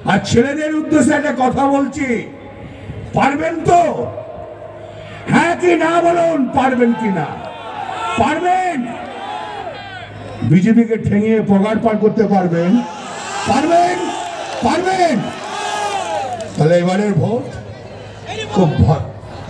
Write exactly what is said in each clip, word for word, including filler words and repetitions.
আর ছেলেদের উদ্দেশ্যে একটা কথা বলছি, পারবেন তো? হ্যাঁ কি না বলুন, পারবেন কি না? পারবেন? বিজেপিকে ঠেঙিয়ে পগার পার করতে পারবেন? পারবেন? পারবেন? তাহলে এবারের ভোট খুব ভয়।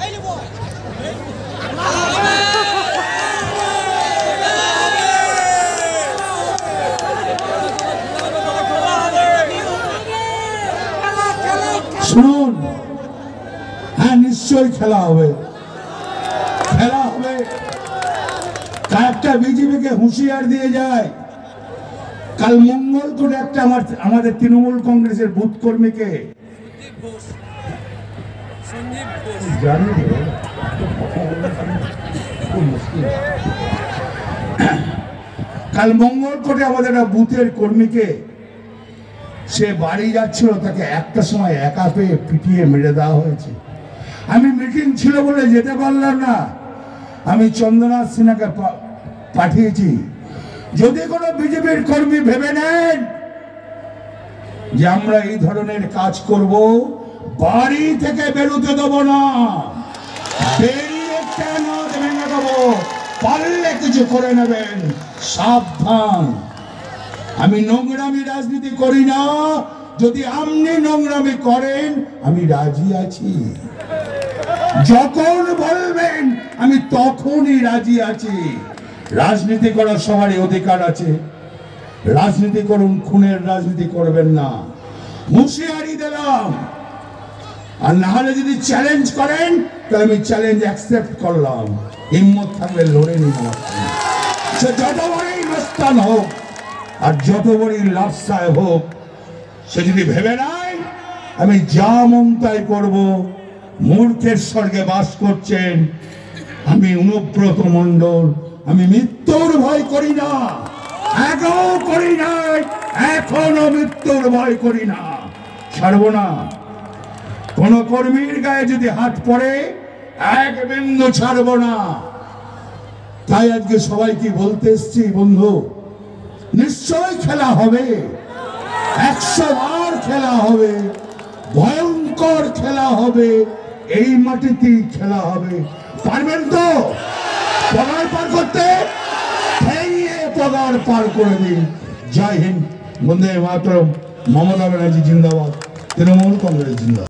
শুনুন, হ্যাঁ নিশ্চয়ই খেলা হবে, খেলা হবে। একটা বিজেপিকে হুঁশিয়ার দিয়ে যায়, কাল মঙ্গল করে একটা আমার আমাদের তৃণমূল কংগ্রেসের বুথ কর্মীকে কাল মঙ্গল করে আমাদের একটা বুথের কর্মীকে সে বাড়ি যাচ্ছিল, তাকে একটা সময় একা পেয়ে পিটিয়ে মেরে দেওয়া হয়েছে। আমি মিটিং ছিল বলে যেতে পারলাম না, আমি চন্দ্রনাথ সিনহাকে পাঠিয়েছি। যদি কোনো বিজেপির কর্মী ভেবে নেন যে আমরা এই ধরনের কাজ করব, বাড়ি থেকে বেরোতে দেবো না, বেরিয়ে কেন ভেঙে দেবো, পারলে কিছু করে নেবেন, সাবধান। আমি নোংরামি রাজনীতি করি না, যদি আপনি নোংরামি করেন আমি রাজি আছি, যখন বলবেন আমি তখনই রাজি আছি। রাজনীতি করার সবারই অধিকার আছে, রাজনীতি করুন, খুনের রাজনীতি করবেন না, হুঁশিয়ারি দিলাম। আর না হলে যদি চ্যালেঞ্জ করেন তাহলে আমি চ্যালেঞ্জ অ্যাকসেপ্ট করলাম, হিম্মত থাকলে লড়ে নিব। সে যত বড়ই মস্তান হোক আর যত বড়ই লাফসায় হোক, সে যদি ভেবে নাই আমি যা মন তাই করবো, মূর্খের স্বর্গে বাস করছেন। আমি অনুব্রত মণ্ডল, আমি মৃত্যুর ভয় করি না, আগেও করি নাই, এখনো মৃত্যুর ভয় করি না, ছাড়বো না। কোন কর্মীর গায়ে যদি হাত পড়ে এক বিন্দু ছাড়বো না। তাই আজকে সবাইকে বলতে এসছি, বন্ধু নিশ্চয় খেলা হবে, একশো বার খেলা হবে, ভয়ঙ্কর খেলা হবে, এই মাটিতেই খেলা হবে। পারবেন তো পগার পার করতে? পগার পার করে দিন। জয় হিন্দ, বন্দে মাতরম। মমতা ব্যানার্জি জিন্দাবাদ, তৃণমূল কংগ্রেস জিন্দাবাদ।